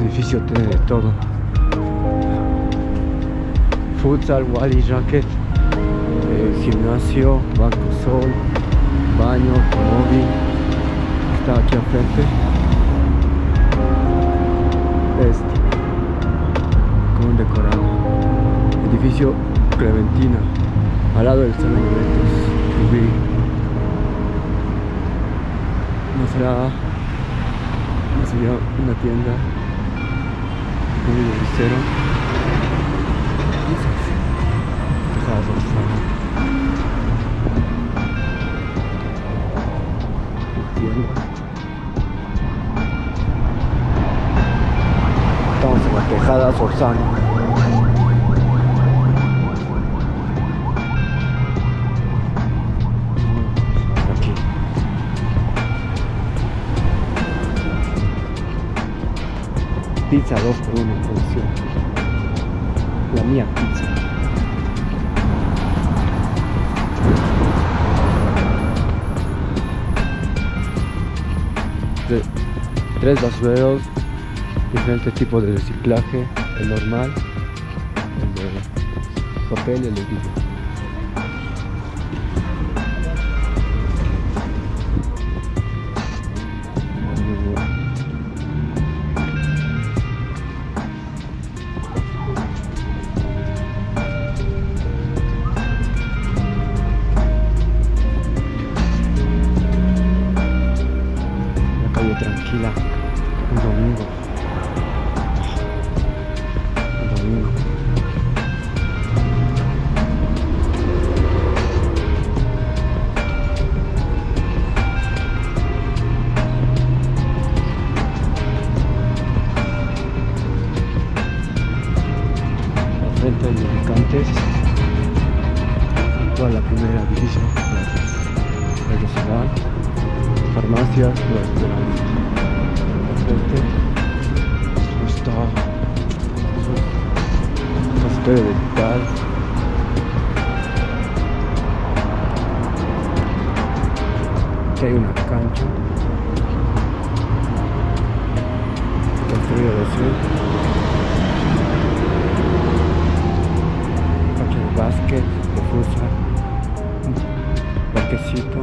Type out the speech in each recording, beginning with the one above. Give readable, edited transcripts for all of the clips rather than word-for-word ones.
edificio tiene de todo: futsal, wally, racket, gimnasio, banco sol, baño, móvil. Está aquí al frente con un decorado. Edificio Clementina, al lado del salón de eventos. No sería una tienda, un visero. Estamos en la Tejada Sorzano. Aquí. Pizza 2x1 en producción. La mía pizza. Tres basureros, diferentes tipos de reciclaje: el normal, el de papel y el de vidrio. Tranquila, un domingo. Al frente de lubricantes, toda la primera edificio, el restaurante, farmacias, restaurantes. Está consultorio dental. Aquí hay una cancha construida de azul, cancha de básquet, de futsal, un parquecito.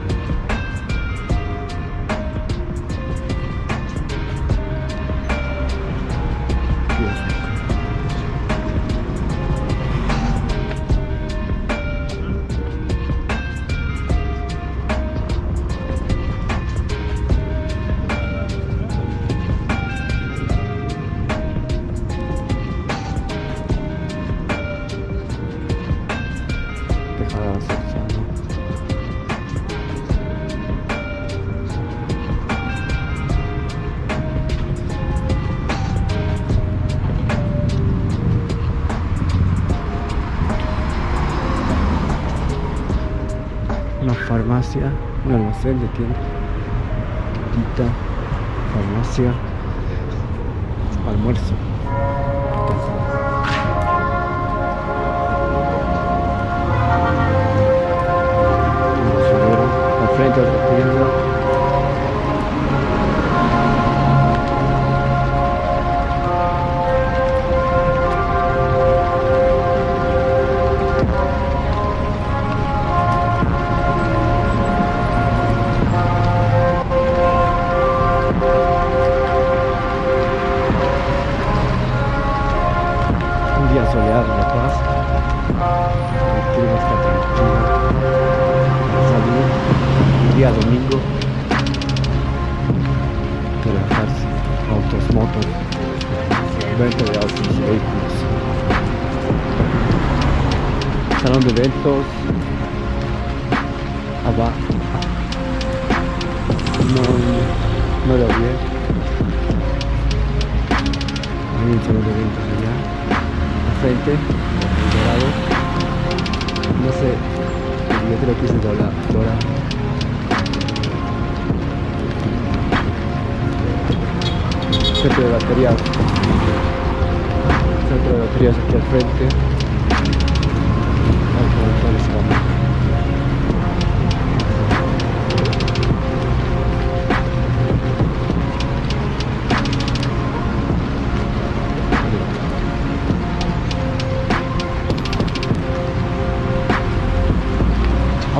Una farmacia, un almacén de tienda, tiendita, farmacia, almuerzo. Al frente de otra tienda. Día soleado en La Paz, el clima está tranquilo, salir un día domingo, relajarse, autos, motos, venta de autos y vehículos, salón de eventos, abajo, no lo vi, hay un salón de eventos allá. Frente, el dorado, no sé, yo creo que es el Dora. Centro de baterías aquí al frente.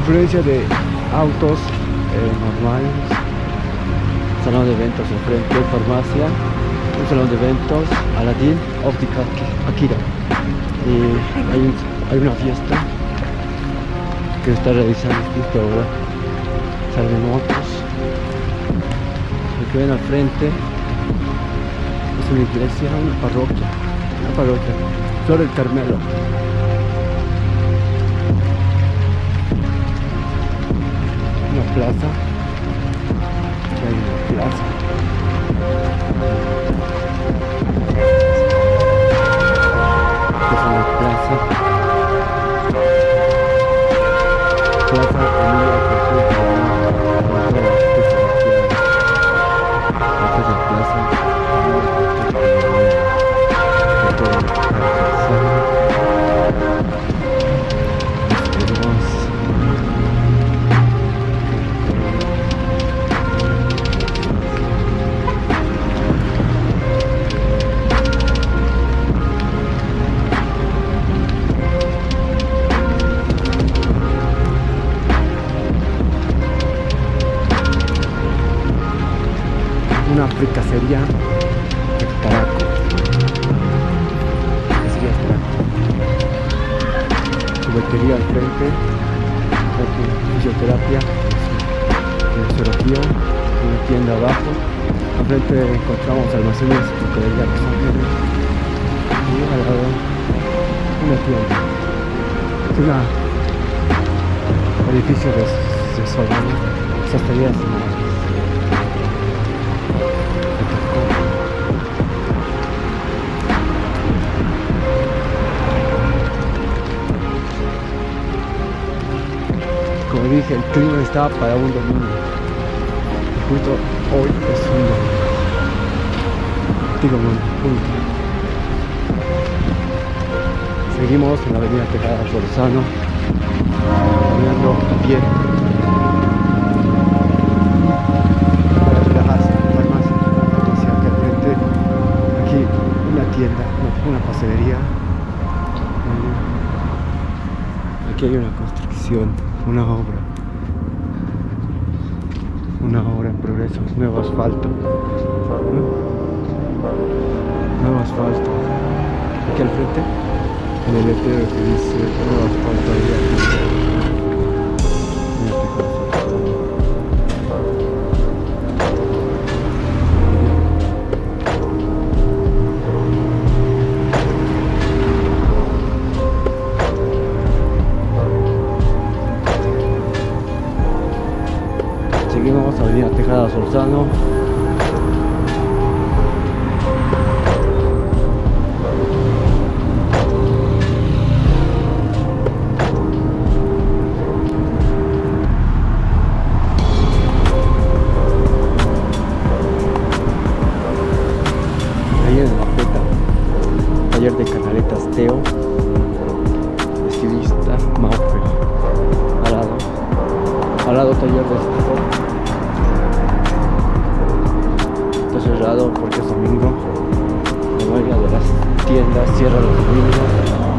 confluencia de autos normales, salón de eventos enfrente, farmacia, un salón de eventos, Aladdin, óptica Akira, y hay una fiesta que está realizando justo ahora. Salen motos. Lo que ven al frente es una iglesia, una parroquia, Flor del Carmelo. Una plaza. Aquí hay una plaza. Esta es una plaza. Plaza Emilia Perfecta. Esta es la plaza. Una fricasería de Caraco. Juguetería al frente, aquí fisioterapia, fisioterapia, una tienda abajo. Al frente encontramos almacenes de Codelia Los Ángeles y al lado una tienda. Es un edificio de salón, sastrerías y más. Como dije, el clima estaba para un domingo. Y justo hoy es un domingo. Digo, punto. Seguimos en la avenida Tejada Solórzano, caminando a pie. Para relajarse, farmacia, hacia acá al frente. Aquí una tienda, una pastelería. Aquí hay una construcción. Una obra en progreso, nuevo asfalto, aquí al frente, en el letrero que dice nuevo asfalto. Seguimos a avenida Tejada Solórzano. Ahí en la puerta, taller de canaletas Teo, estilista Maupe. Al lado taller de estilista. Cerrado porque es domingo. La mayoría de las tiendas cierran los domingos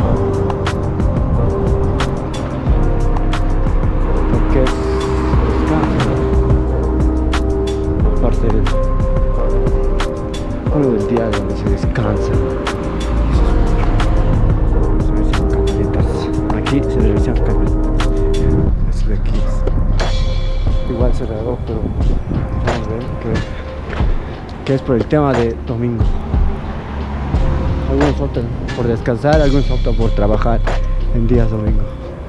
porque es descanso, aparte del uno del día donde se descansa. Se realizan canaletas. Aquí se realizan canaletas. Eso de aquí es igual cerrado, pero vamos a ver que es por el tema de domingo. Algunos optan por descansar, algunos optan por trabajar en días domingo.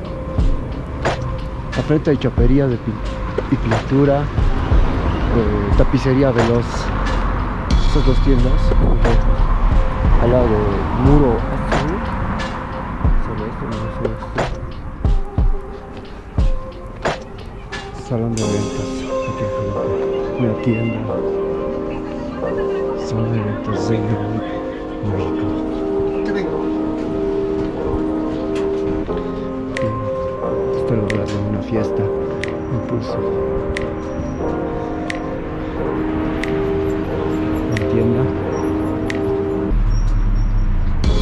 Al frente hay chopería y pintura, tapicería Veloz. Estas dos tiendas, al lado del muro azul, salón de eventos, aquí una tienda. Son de eventos de México. Este lugar de una fiesta, impulso. Una tienda.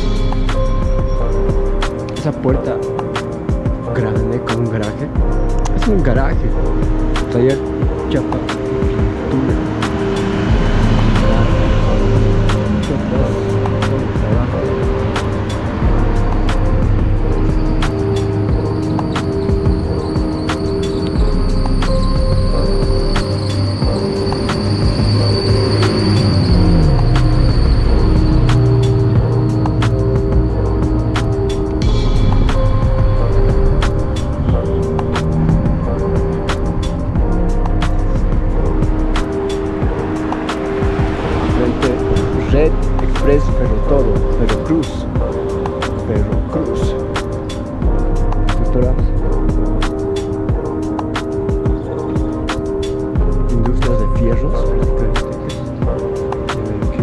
Esa puerta grande con un garaje Un garaje, taller chapa. Red Express Ferrotodo, Ferrocruz, Estructuras, industrias de fierros, prácticamente. Aquí.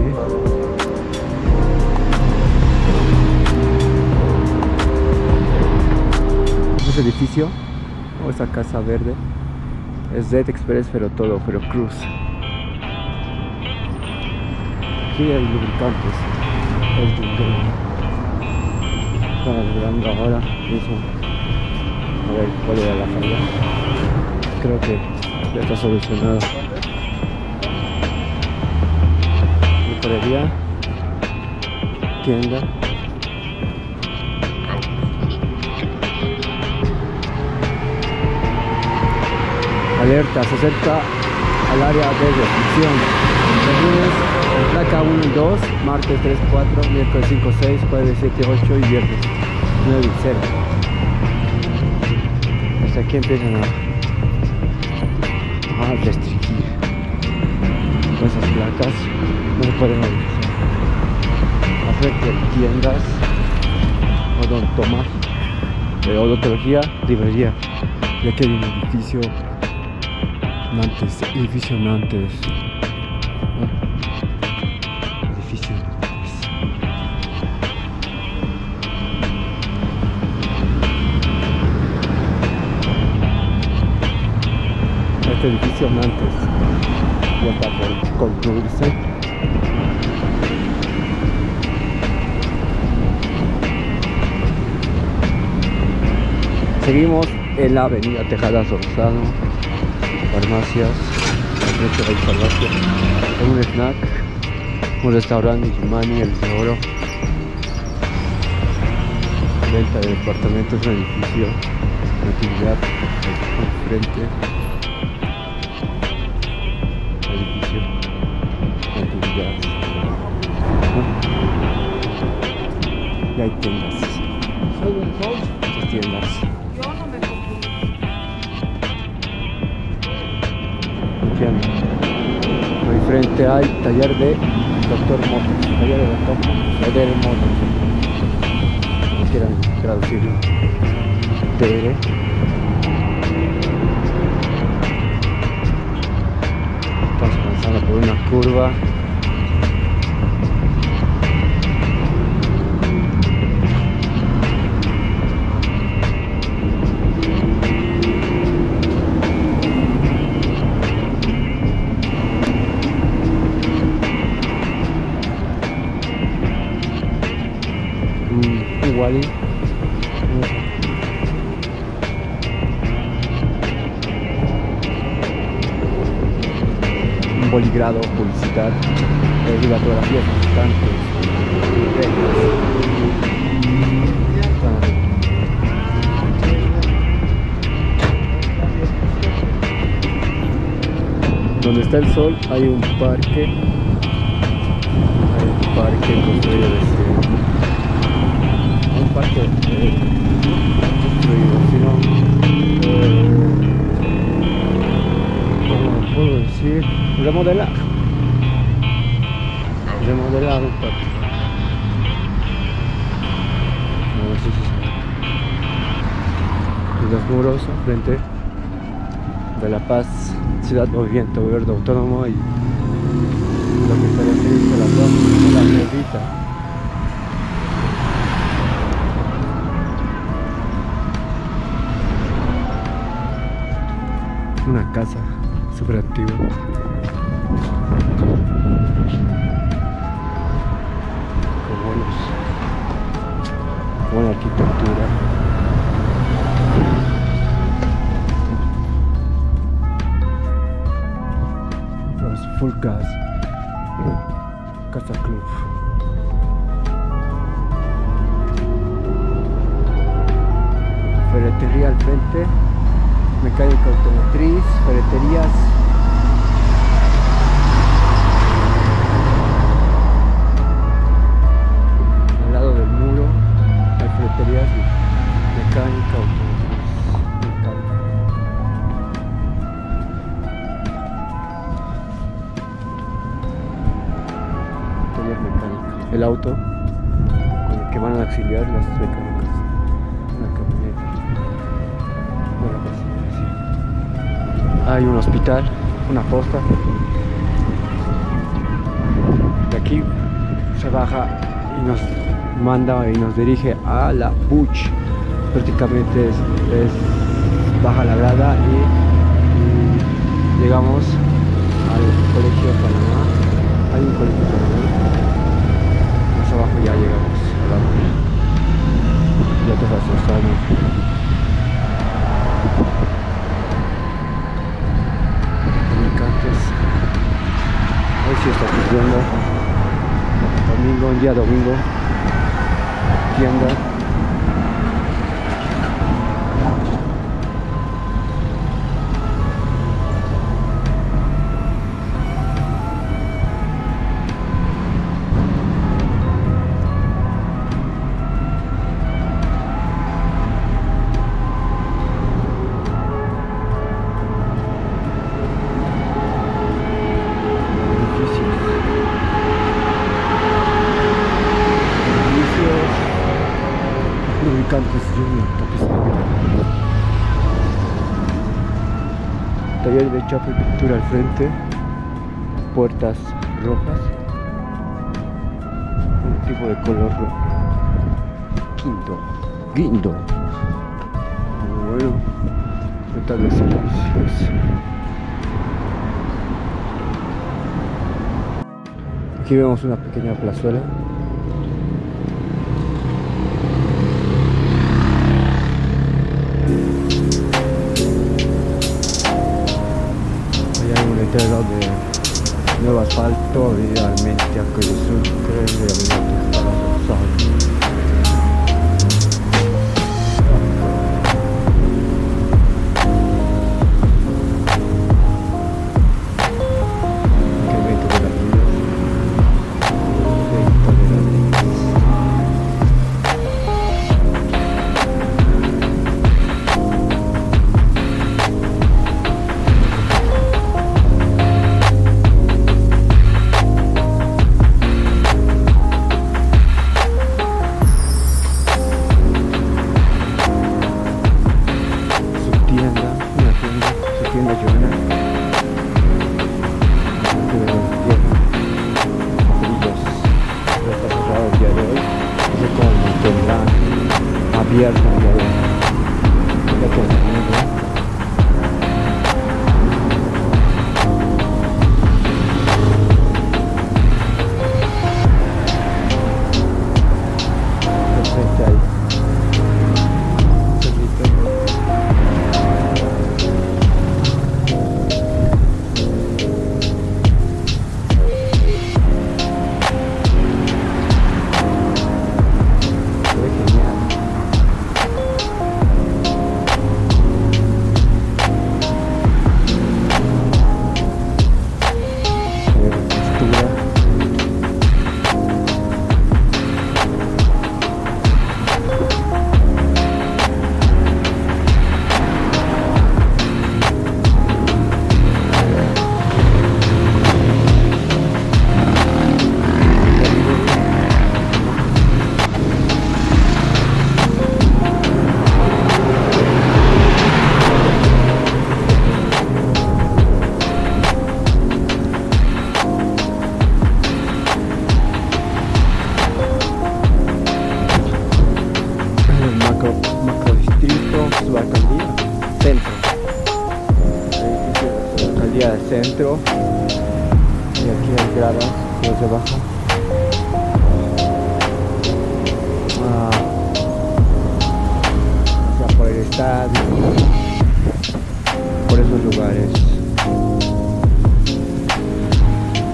Ese edificio, o esa casa verde, es Red Express Ferrotodo, Ferrocruz. Aquí hay lubricantes, el Dunkel. Están arreglando ahora mismo. A ver cuál era la falla. Creo que ya está solucionado. Licorería, tienda. Alerta, se acerca al área de restricción. Placa 1 y 2, martes 3, 4, miércoles 5, 6, jueves 7, 8 y viernes 9 y 0. Hasta aquí empiezan a restringir. Con esas placas no se pueden realizar. Oferta de tiendas, odontología, librería. Y aquí hay un edificio Nantes. Este edificio Nantes ya está por concluirse. Seguimos en la avenida Tejada Rosado, farmacias, hay farmacias, un snack, un restaurante Yimani, el Oro, venta de departamentos, un edificio, actividad enfrente. Y hay tiendas. Muchas tiendas. Yo no me confundí. Ahí frente hay taller de Doctor Motos. Taller de Doctor Motos. Como quieran traducirlo. TR. Estamos avanzando por una curva. Igual un boligrado, publicidad, fotografías constantes, donde está el sol hay un parque construido de un parque construido, sino ¿cómo puedo decir? Remodelar un parque. No sé si y los muros frente de La Paz, Ciudad Movimiento Verde Autónomo, y lo que se refiere a la negrita. Una casa súper antigua. Con buena arquitectura. Gas Casa Club. Ferretería al frente, mecánica automotriz, ferreterías. Al lado del muro hay ferreterías y mecánica automotriz. Taller mecánica. El auto con el que van a auxiliar las mecánicas. Una camioneta. Hay un hospital, una posta. De aquí se baja y nos manda y nos dirige a la Buch. Prácticamente es baja la grada y llegamos al colegio Panamá. Hay un colegio Panamá. Más abajo ya llegamos a la Buch. Ya te vas a estar. Hoy sí está cumpliendo. Domingo, un día domingo. Tienda. Lubricantes Junior, taller de chapa y pintura al frente, puertas rojas, un tipo de color rojo, guindo, muy bueno, notables servicios. Aquí vemos una pequeña plazuela. De nuevo asfalto, idealmente Arco del Sucre, de Avenida Rosal. Incremento de la vida. Abierto el día de hoy. Perfecto ahí. Macrodistrito, subalcaldía, centro. Alcaldía del centro. Y aquí hay gradas desde abajo. Hacia por el estadio. Por esos lugares.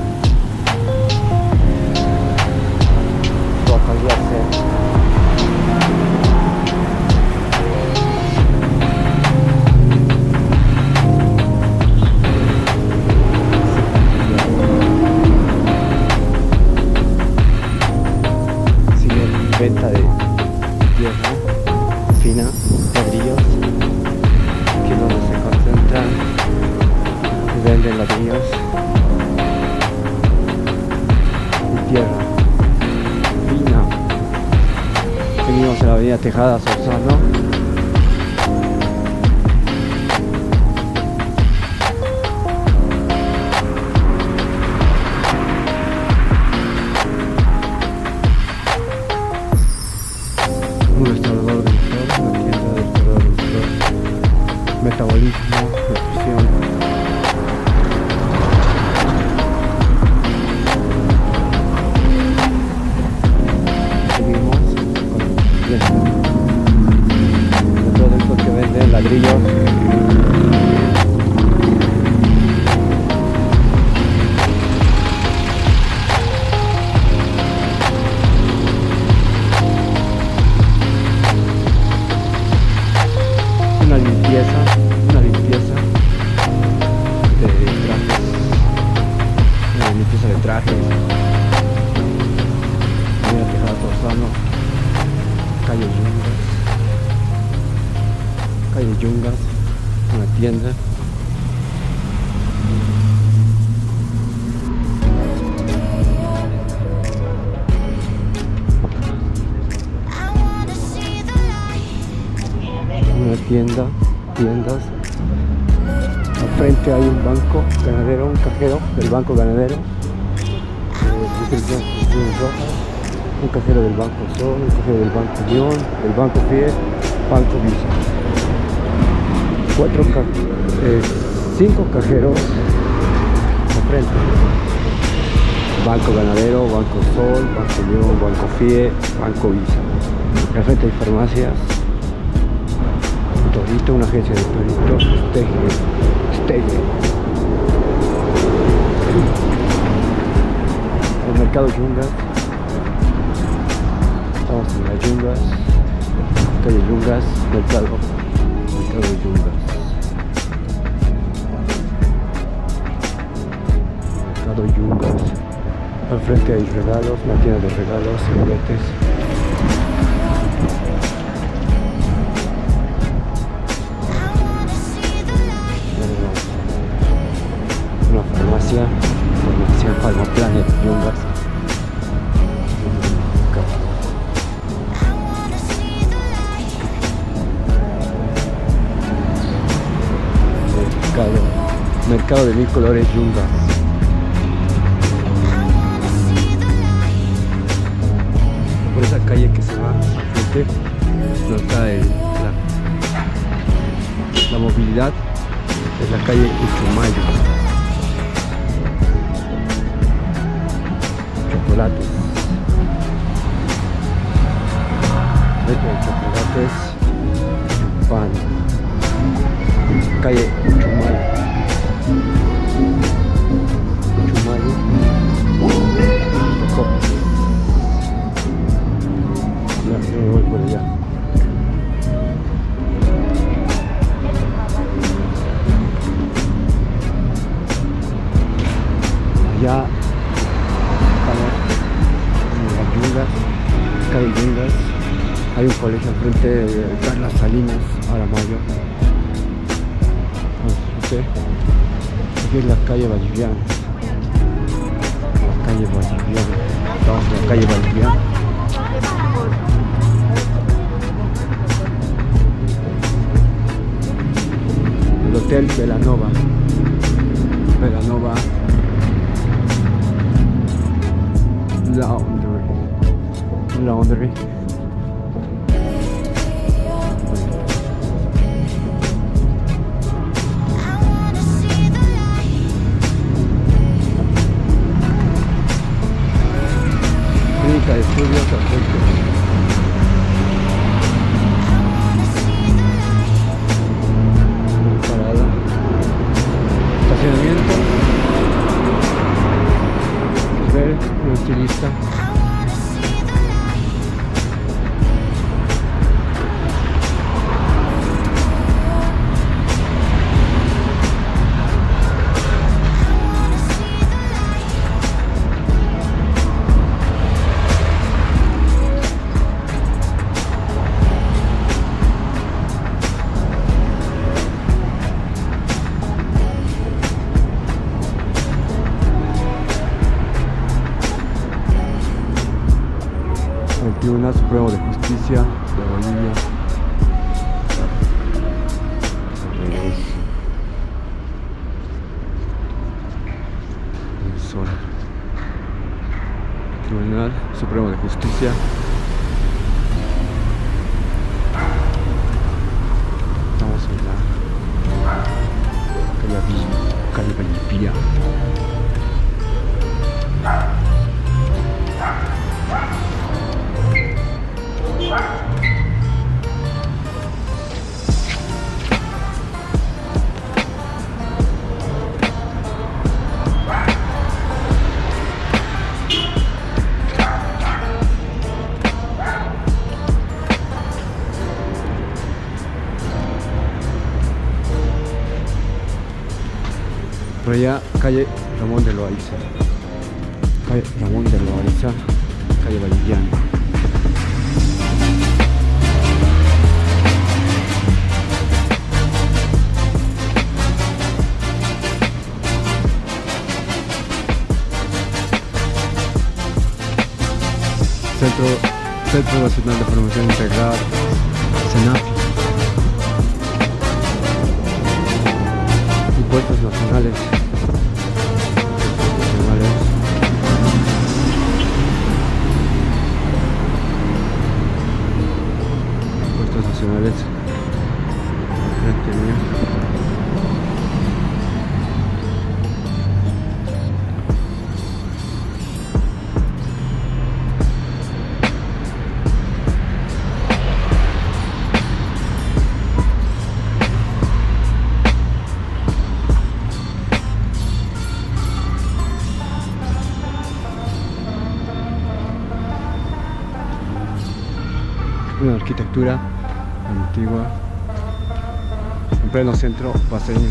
Seguimos en la avenida Tejada Sorzano. Un restaurador de motor, una tienda de restaurador de motor, metabolismo, nutrición. Productos que venden ladrillos. Una limpieza de trajes, una limpieza de trajes. Mira, Tejada Sorzano, calle Yungas, una tienda. Una tiendas. Al frente hay un banco ganadero, un cajero del banco ganadero. Un cajero del Banco Sol, un cajero del Banco Unión, del Banco FIE, Banco Visa. 5 cajeros al frente. Banco Ganadero, Banco Sol, Banco Unión, Banco FIE, Banco Visa. Al frente hay farmacias. Torito, una agencia de Torito, Stege. El mercado Yungas. Estamos en las Yungas, calle Yungas, mercado Yungas. Mercado Yungas. Al frente hay regalos, una tienda de regalos, juguetes. Una farmacia Palma Planet Yungas. Mercado de 1000 colores Yungas. Por esa calle que se va al frente no está la movilidad, es la calle Uchumayo. Chocolates. Vete de chocolates, pan. Calle Uchumayo. Ya me voy por allá. Ya estamos en las Yungas, calle Yungas. Hay un colegio al frente de Carlas Salinas, Aramayo. Aquí es la calle Valliviana. Estamos en la calle Valliviana. El hotel Velanova. Laundry. Clínica de estudios al frente. Parada. Estacionamiento. Ver un estilista. El Tribunal Supremo de Justicia de Bolivia. El sol. Tribunal Supremo de Justicia. Estamos en la calle Valipilla. Por allá, calle Ramón de Loaiza. Calle Ramón de Loaiza, calle Valillán. Centro Nacional de Promoción Integral, CENAFI. Impuestos nacionales. Impuestos nacionales. Frente mío. Una arquitectura antigua en pleno centro paseño.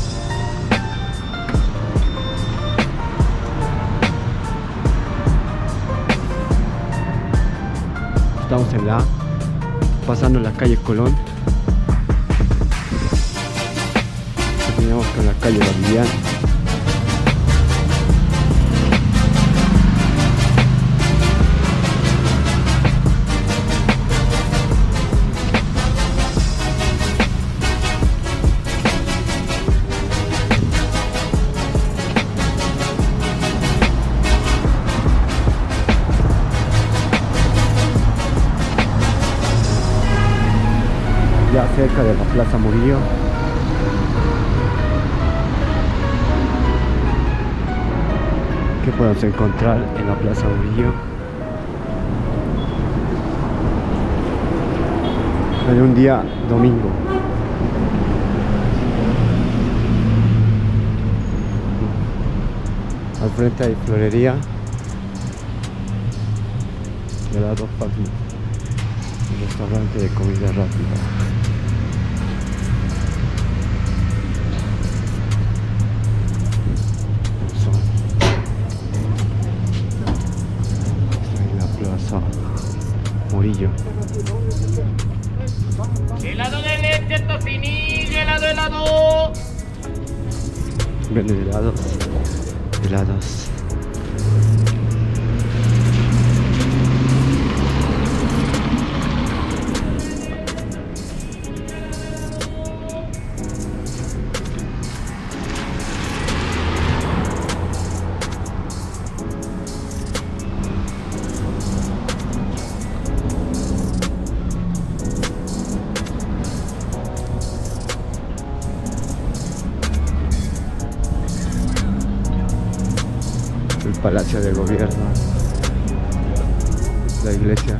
Estamos pasando la calle Colón. Terminamos con la calle Valillán. Ya cerca de la Plaza Murillo. ¿Qué podemos encontrar en la Plaza Murillo? En un día domingo. Al frente hay florería. De lado fácil. Un restaurante de comida rápida. Murillo. Helado de leche, tocinillo, helado. Venden helados. El Palacio de Gobierno, la iglesia.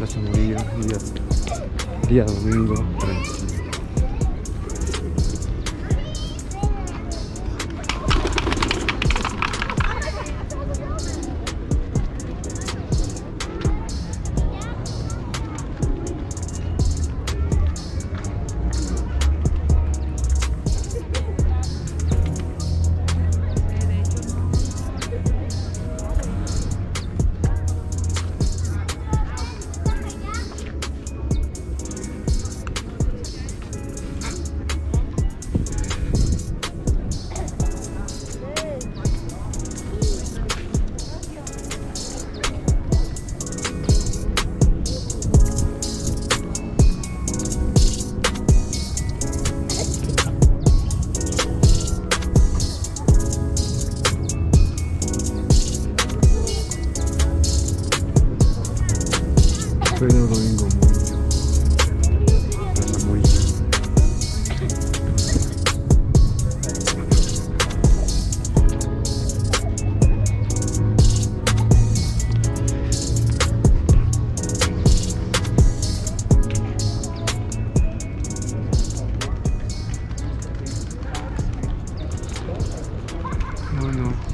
Plaza Murillo, día domingo 30. Pleno domingo Murillo, Plaza Murillo. Bueno.